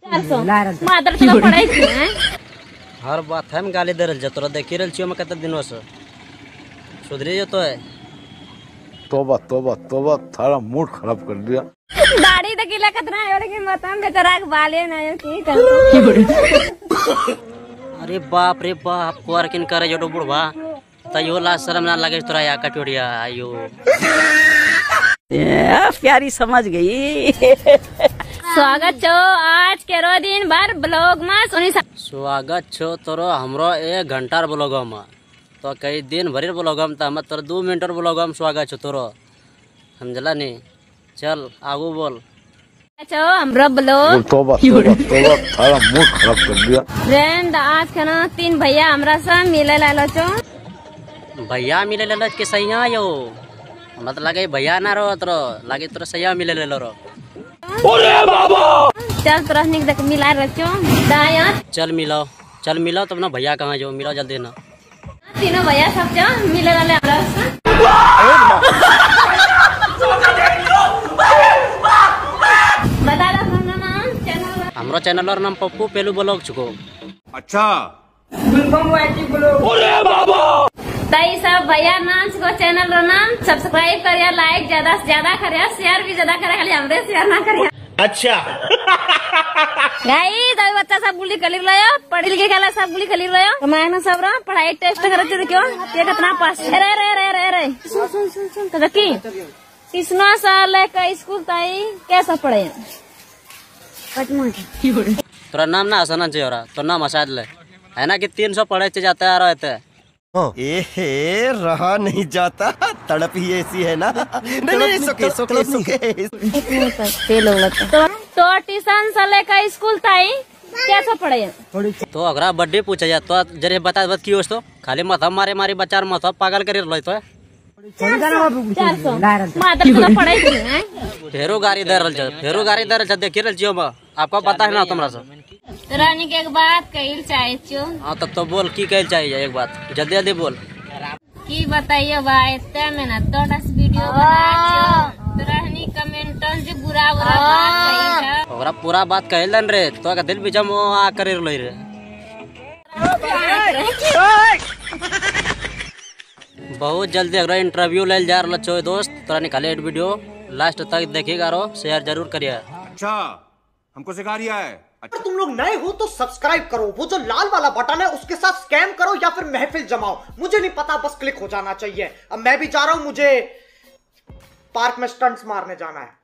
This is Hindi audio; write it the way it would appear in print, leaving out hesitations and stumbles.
मादर तो पढ़ाई थी हैं हर बात हम गाली दे रहे तोरा देखी रहे छियो मैं कते दिनों से सुधरी जो तो है। तोबा तोबा तोबा थारा मूड खराब कर दिया। दाढ़ी तो किला कितना है और कि मतम बेचारा के बाले ना है की कर। अरे बाप रे बाप कोर किन करे जो बुढ़वा तयो ला शर्म ना लगे तोरा या कटोरिया आयो प्यारी समझ गई। स्वागत छो आज के रो दिन भर ब्लॉग में सुनी स्वागत छो तोरो हमरो 1 घंटा ब्लॉग में तो कई दिन भरी ब्लॉग में तो हम तोर 2 मिनट ब्लॉग में स्वागत छो तोरो समझला नी चल आगू बोल छो हमरो ब्लॉग तोबा तोबा तोबा थारा मूड खराब कर दिया। फ्रेंड आज खाना 3 भैया हमरा से मिले लालो छो भैया मिले ले के सैया यो मत लगे भैया ना रो तोरो लगे तोरा सैया मिले ले रो। अरे बाबा चल तोरा निक देख मिला रखो दाया चल मिलो तब ना भैया कहाँ जो मिलो जल्दी ना तीनों भैया सब जा मिले वाले हमरा से बता दो अपना नाम चैनल हमरो चैनल और नाम पप्पू पेलू ब्लॉग छुको। अच्छा ताई सब भैया नाम को चैनल रो नाम सब्सक्राइब करिया लाइक ज्यादा से ज्यादा करिया शेयर भी ज्यादा करे खाली हमरे शेयर ना करिया। अच्छा गाइस अभी बच्चा सब गुली खली रहो पढ़ी लिखे खेला सब गुली खली रहो कमाए ना सब रहा पढ़ाई टेस्ट करे थे क्यों ये कितना पास रे सुन तो देखी किसना साल का स्कूल ताई कैसा पढ़े तोरा नाम ना हसना चाहिए और तो नाम हसाद ले है ना कि 300 पढ़े जाते आ रहे थे रहा नहीं जाता तड़प ही ऐसी है ना। नहीं सोके तो ट्यूशन साले का स्कूल ताई कैसा पढ़े तो अगरा बर्थडे पूछा जा तो जरे बता बत की तो खाली माथा मारे बच्चा माथा पागल करे लो तो 400 मादर तो पढ़े थी हैं फेरो गाड़ी दे रहल छ देखि रहल छियो आपको पता है ना तुमरा से रानी के एक बात कहल चाहे छो। हां तो बोल की कहल चाहिए एक बात जल्दी जल्दी बोल की बताइयो भाई ते मेहनत तो दस वीडियो बना तो रानी कमेंटन जे बुरा बात कही है ओकरा पूरा बात कहलन रे तो का दिल बिजम आ करे रहल रे बहुत जल्दी अगर इंटरव्यू ले जा रहल छो दोस्त तोरा निकाले वीडियो लास्ट तक देखेगा रो शेयर जरूर करिए। अच्छा हमको सिखा रिया है। अगर तुम लोग नए हो तो सब्सक्राइब करो वो जो लाल वाला बटन है उसके साथ स्कैम करो या फिर महफिल जमाओ मुझे नहीं पता बस क्लिक हो जाना चाहिए। अब मैं भी जा रहा हूं मुझे पार्क में स्टंट्स मारने जाना है।